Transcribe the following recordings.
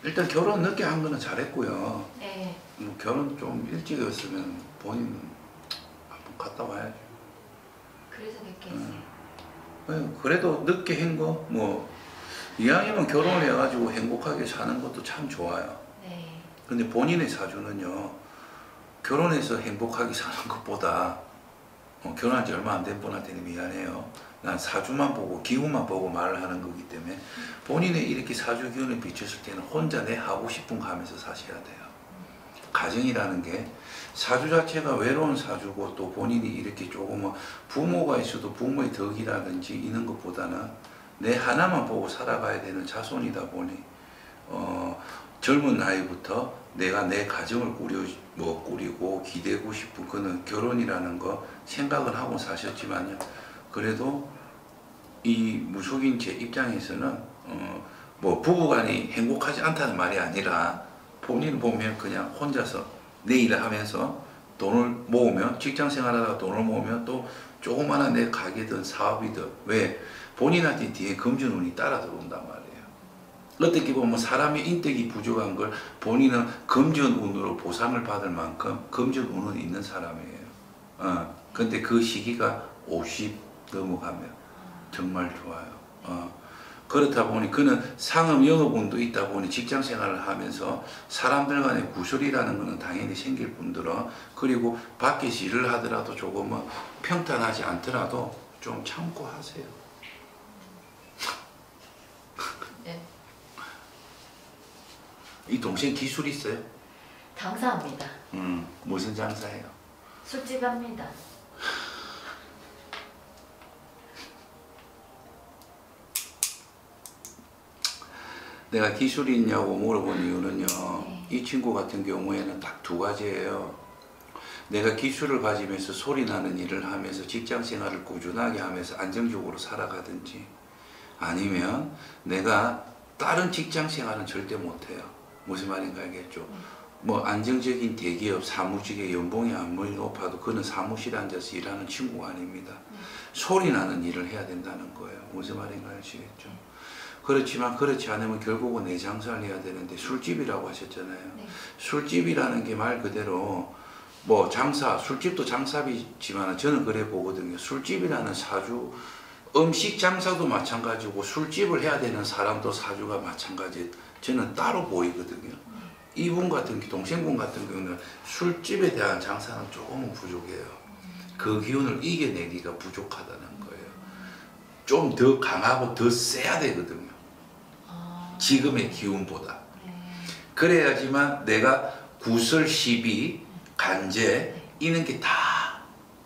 일단 결혼 늦게 한 거는 잘했고요. 네. 뭐 결혼 좀 일찍 했으면 본인은 한번 갔다 와야죠. 그래서 늦게 했어요. 그래도 늦게 한 거, 뭐, 이왕이면 결혼을 해가지고 행복하게 사는 것도 참 좋아요. 네. 근데 본인의 사주는요, 결혼해서 행복하게 사는 것보다, 결혼한 지 얼마 안 된 분한테는 미안해요. 난 사주만 보고, 기운만 보고 말을 하는 거기 때문에, 본인의 이렇게 사주 기운을 비쳤을 때는 혼자 내 하고 싶은 거 하면서 사셔야 돼요. 가정이라는 게, 사주 자체가 외로운 사주고 또 본인이 이렇게 조금 부모가 있어도 부모의 덕이라든지 이런 것보다는 내 하나만 보고 살아가야 되는 자손이다 보니 젊은 나이부터 내가 내 가정을 꾸리고 기대고 싶은 그는 결혼이라는 거 생각은 하고 사셨지만요. 그래도 이 무속인 제 입장에서는 뭐 부부간이 행복하지 않다는 말이 아니라 본인 보면 그냥 혼자서 내 일을 하면서 돈을 모으면 직장 생활하다가 돈을 모으면 또 조그마한 내 가게든 사업이든 왜 본인한테 뒤에 금전운이 따라 들어온단 말이에요. 어떻게 보면 사람의 인덕이 부족한 걸 본인은 금전운으로 보상을 받을 만큼 금전운은 있는 사람이에요. 근데 그 시기가 50 넘어가면 정말 좋아요. 그렇다 보니 그는 상업 영업운도 있다 보니 직장 생활을 하면서 사람들 간의 구설이라는 것은 당연히 생길 뿐더러 그리고 밖에서 일을 하더라도 조금은 평탄하지 않더라도 좀 참고 하세요. 네. 이 동생 기술 있어요? 장사합니다. 무슨 장사예요? 술집 합니다. 내가 기술이 있냐고 물어본 이유는요. 네. 이 친구 같은 경우에는 딱 두 가지예요. 내가 기술을 가지면서 소리 나는 일을 하면서 직장 생활을 꾸준하게 하면서 안정적으로 살아가든지 아니면 내가 다른 직장 생활은 절대 못해요. 무슨 말인가 알겠죠? 뭐 안정적인 대기업 사무직의 연봉이 아무리 높아도 그는 사무실에 앉아서 일하는 친구가 아닙니다. 소리 나는 일을 해야 된다는 거예요. 무슨 말인가 아시겠죠? 그렇지만 그렇지 않으면 결국은 내 장사를 해야 되는데 술집이라고 하셨잖아요. 네. 술집이라는 게 말 그대로 뭐 장사, 술집도 장사비지만 저는 그래 보거든요. 술집이라는 사주, 음식 장사도 마찬가지고 술집을 해야 되는 사람도 사주가 마찬가지. 저는 따로 보이거든요. 이분 같은 동생분 같은 경우는 술집에 대한 장사는 조금은 부족해요. 그 기운을 이겨내기가 부족하다는 거예요. 좀 더 강하고 더 세야 되거든요. 지금의 기운보다. 그래야지만 내가 구설, 시비, 간제 이런 게 다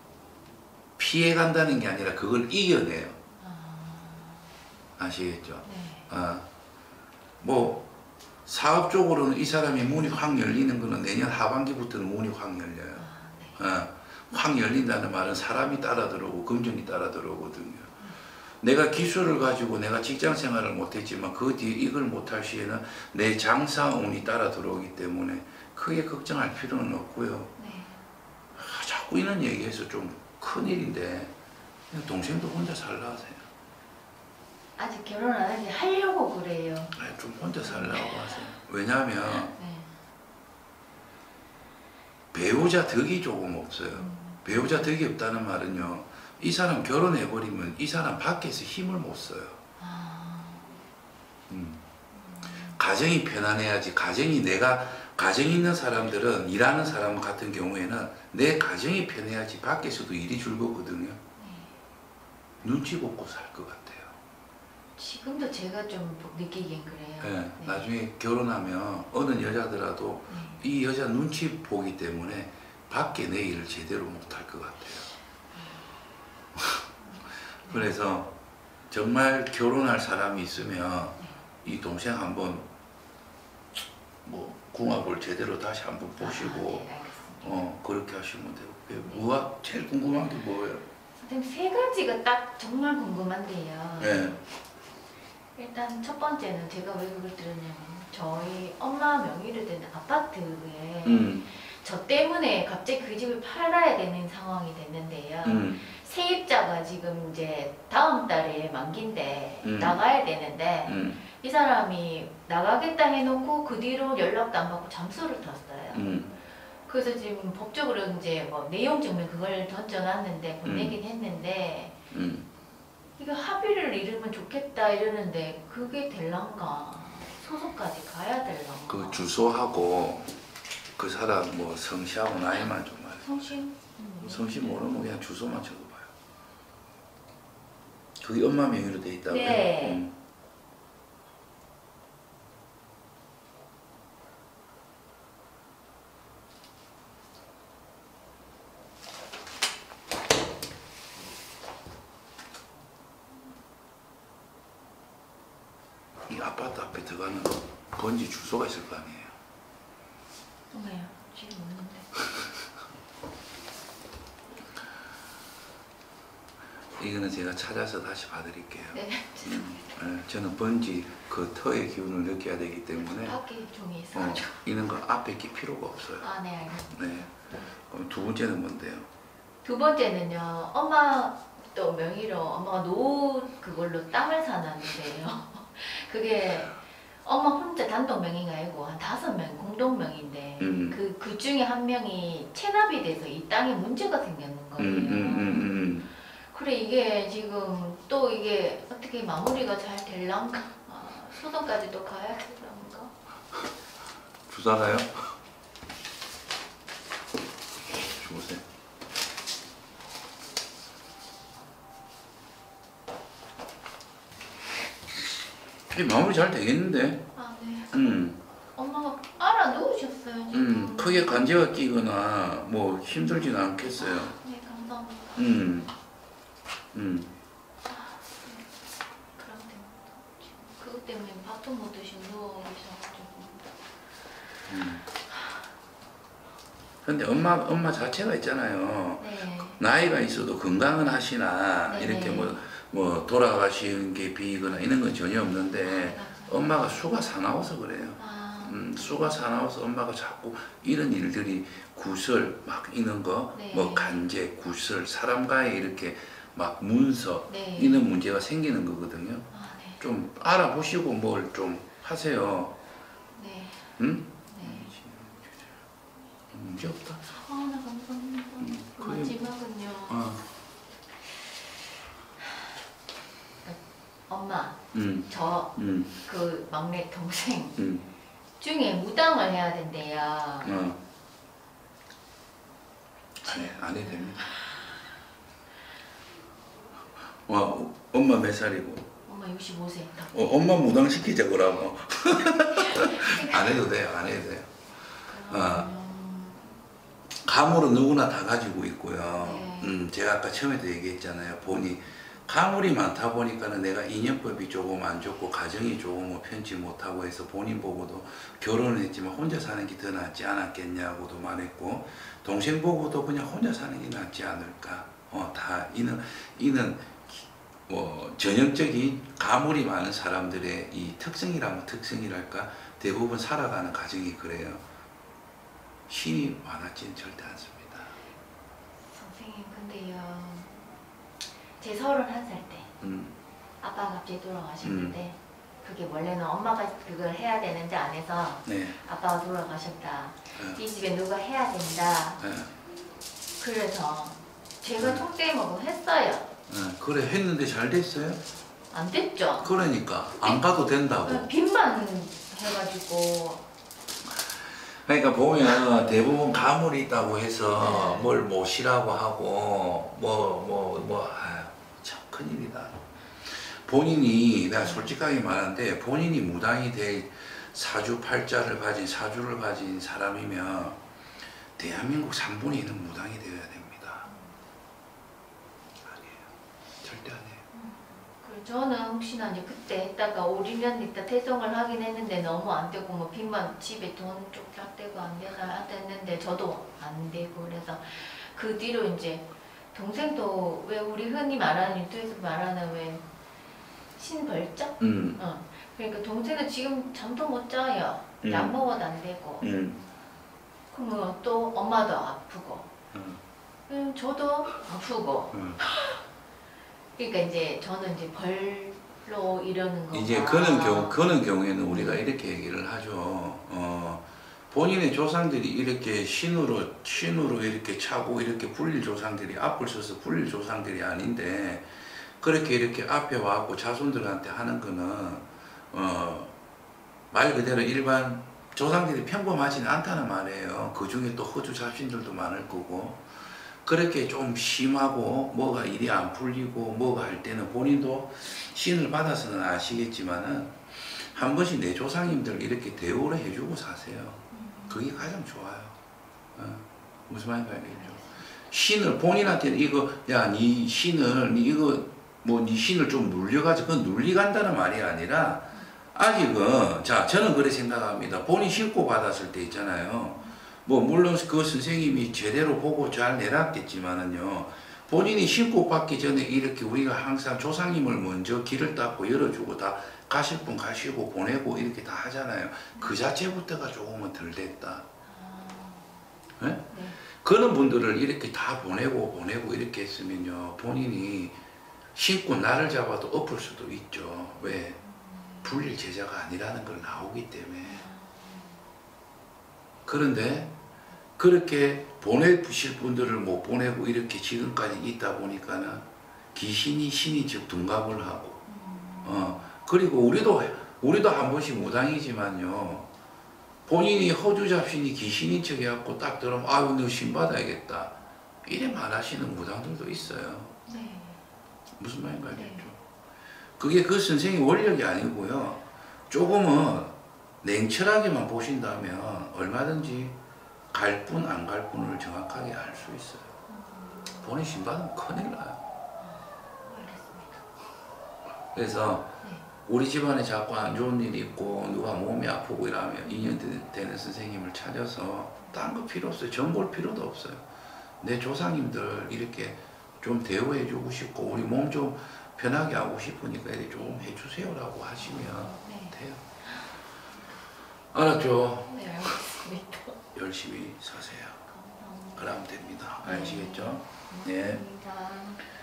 피해간다는 게 아니라 그걸 이겨내요. 아시겠죠? 뭐 사업적으로는 이 사람이 문이 확 열리는 거는 내년 하반기부터는 문이 확 열려요. 확 열린다는 말은 사람이 따라 들어오고 금전이 따라 들어오거든요. 내가 기술을 가지고 내가 직장 생활을 못했지만 그 뒤에 이걸 못할 시에는 내 장사운이 따라 들어오기 때문에 크게 걱정할 필요는 없고요. 자꾸 이런 얘기해서 좀 큰일인데 동생도 혼자 살라 하세요. 아직 결혼 안 하지 하려고 그래요. 좀 혼자 살라고 하세요. 왜냐하면 배우자 덕이 조금 없어요. 배우자 덕이 없다는 말은요. 이 사람 결혼해버리면 이 사람 밖에서 힘을 못 써요. 가정이 편안해야지. 가정 있는 사람들은 일하는 사람 같은 경우에는 내 가정이 편해야지 밖에서도 일이 줄거거든요. 눈치 보고 살 것 같아요. 지금도 제가 좀 느끼긴 그래요. 나중에 결혼하면 어느 여자더라도 이 여자 눈치 보기 때문에 밖에 내 일을 제대로 못할 것 같아요. 그래서 정말 결혼할 사람이 있으면 이 동생 한번 뭐 궁합을 제대로 다시 한번 보시고 그렇게 하시면 돼요. 제일 궁금한 게 뭐예요? 선생님 세 가지가 딱 정말 궁금한데요. 일단 첫 번째는 제가 왜 그걸 들었냐면 저희 엄마 명의로 된 아파트에 저 때문에 갑자기 그 집을 팔아야 되는 상황이 됐는데요. 세입자가 지금 이제 다음 달에 만기인데 나가야 되는데 이 사람이 나가겠다 해놓고 그 뒤로 연락도 안 받고 잠수를 탔어요. 그래서 지금 법적으로 이제 뭐 내용 증명 그걸 던져놨는데 보내긴 했는데 이거 합의를 이루면 좋겠다 이러는데 그게 될란가? 소송까지 가야 될란가? 그 주소하고 그 사람 뭐 성씨하고 나이만 좀 알려. 성씨 모르면 그냥 주소만 적어봐요. 그게 엄마 명의로 돼 있다고요? 네. 이 아파트 앞에 들어가는 번지 주소가 있을 거 아니에요? 뭐예요? 지금 없는데. 이거는 제가 찾아서 다시 봐드릴게요. 네. 저는 번지 그 터의 기운을 느껴야 되기 때문에 밖에 종이 있어가지고. 이런 거 앞에 끼 필요가 없어요. 아, 네, 알겠습니다. 네. 그럼 두 번째는 뭔데요? 두 번째는요, 엄마 또 명의로 엄마가 노 그걸로 땅을 사놨는데요. 그게 엄마 혼자 단독 명의가 아니고 한 5명 공동 명의인데 그 중에 한 명이 체납이 돼서 이 땅에 문제가 생겼는 거예요. 그래 이게 지금 또 이게 어떻게 마무리가 잘 될란가? 소송까지 또 가야 될란가? 주사가요? 주무세요. 이 마무리 잘 되겠는데? 아, 네. 엄마가 알아놓으셨어요, 지금. 크게 간제가 끼거나 뭐 힘들지는 않겠어요. 네, 감사합니다. 음. 그런데 그것 때문에 밥도 못 드시고 누워 계셔가지고. 근데 엄마 자체가 있잖아요. 네. 나이가 있어도 건강은 하시나 네네. 이렇게 뭐 돌아가신 게 비거나 이런 건 전혀 없는데 엄마가 수가 사나워서 그래요. 수가 사나워서 엄마가 자꾸 이런 일들이 구설 막 이런 거, 네. 뭐 간제, 구설, 사람과의 이렇게 막 문서 네. 이런 문제가 생기는 거거든요. 네. 좀 알아보시고 뭘 좀 하세요. 네. 응? 네. 문제 없다. 아, 나 감사합니다. 마지막은요. 엄마, 저 그 막내 동생 중에 무당을 해야 된대요. 안 해도 됩니다. 엄마 몇 살이고? 엄마 65세. 엄마 무당 시키자 그러면. 안 해도 돼요. 안 해도 돼요. 가물은 누구나 다 가지고 있고요. 네. 제가 아까 처음에도 얘기했잖아요. 가물이 많다 보니까는 내가 인연법이 조금 안 좋고 가정이 조금 뭐 편치 못하고 해서 본인 보고도 결혼을 했지만 혼자 사는 게 더 낫지 않았겠냐고도 말했고, 동생 보고도 그냥 혼자 사는 게 낫지 않을까. 다 이는 뭐 전형적인 가물이 많은 사람들의 이 특성이라면 특성이랄까, 대부분 살아가는 가정이 그래요. 신이 많았지는 절대 않습니다. 선생님, 근데요, 제 31살 때 아빠가 갑자기 돌아가셨는데 그게 원래는 엄마가 그걸 해야 되는데 안 해서 네. 아빠가 돌아가셨다. 이 집에 누가 해야 된다. 그래서 제가 촉대먹고 했어요. 그래 했는데 잘 됐어요? 안 됐죠. 그러니까 안 가도 된다고. 빚만 해가지고. 그러니까 보면 대부분 가물이 있다고 해서 네. 뭘 모시라고 하고 참 큰일이다. 본인이, 내가 솔직하게 말하는데 본인이 무당이 될 사주를 가진 사람이면 대한민국 3분의 1은 무당이 되어야 됩니다. 아니에요. 절대 아니에요. 저는 혹시나 이제 그때 했다가 5, 6년 있다 퇴송을 하긴 했는데 너무 안 되고 뭐 빚만 집에 돈 쪽짝대고 안 돼서 안 됐는데 저도 안 되고 그래서 그 뒤로 이제 동생도 왜 우리 흔히 말하는 유튜브에서 말하는 왜 신벌적? 그러니까 동생은 지금 잠도 못 자요. 약 먹어도 안 되고. 그러면 또 엄마도 아프고 저도 아프고 그러니까 이제 저는 이제 벌로 이러는 거 이제 그런 경우에는 우리가 이렇게 얘기를 하죠. 본인의 조상들이 이렇게 신으로 이렇게 차고 이렇게 불릴 조상들이 앞을 서서 불릴 조상들이 아닌데 그렇게 이렇게 앞에 와갖고 자손들한테 하는 거는 말 그대로 일반 조상들이 평범하지는 않다는 말이에요. 그 중에 또 허주 잡신들도 많을 거고 그렇게 좀 심하고 뭐가 일이 안 풀리고 뭐가 할 때는 본인도 신을 받아서는 아시겠지만은 한 번씩 내 조상님들 이렇게 대우를 해주고 사세요. 그게 가장 좋아요. 무슨 말인지 알겠죠? 신을 본인한테는 이거 네 신을 좀 눌려가지고 그건 눌리간다는 말이 아니라 아직은 저는 그렇게 생각합니다. 본인 신고 받았을 때 있잖아요. 뭐 물론 그 선생님이 제대로 보고 잘 내놨겠지만은요. 본인이 신고 받기 전에 이렇게 우리가 항상 조상님을 먼저 길을 닦고 열어주고 다 가실 분 가시고 보내고 이렇게 다 하잖아요. 그 자체부터가 조금은 덜 됐다. 네? 네. 그런 분들을 이렇게 다 보내고 이렇게 했으면요. 본인이 신고 날을 잡아도 엎을 수도 있죠. 왜? 불릴 제자가 아니라는 걸 나오기 때문에. 그런데 그렇게 보내주실 분들을 못 보내고 이렇게 지금까지 있다 보니까는 귀신이 신이 즉 둔갑을 하고 그리고 우리도 한 번씩 무당이지만요. 본인이 허주 잡신이 귀신인 척 해갖고 딱 들으면 아유 너 신 받아야겠다 이래 말하시는 무당들도 있어요. 네. 무슨 말인가 알겠죠? 네. 네. 그게 그 선생님 원력이 아니고요. 조금은 냉철하게만 보신다면 얼마든지 갈 분 안 갈 분을 정확하게 알 수 있어요. 본인 신 받으면 큰일 나요. 알겠습니다. 그래서 네. 우리 집안에 자꾸 안 좋은 일이 있고 누가 몸이 아프고 이러면 인연 되는 선생님을 찾아서 딴 거 필요 없어요. 전 볼 필요도 없어요. 내 조상님들 이렇게 좀 대우해 주고 싶고 우리 몸 좀 편하게 하고 싶으니까 이렇게 좀 해주세요라고 하시면 네. 돼요. 알았죠? 네, 알겠습니다. 열심히 사세요. 감사합니다. 그러면 됩니다. 아시겠죠? 네. 감사합니다.